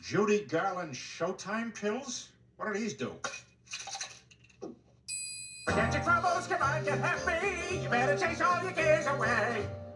Judy Garland Showtime pills? What do these do? Forget your troubles, come on, get happy. You better chase all your cares away.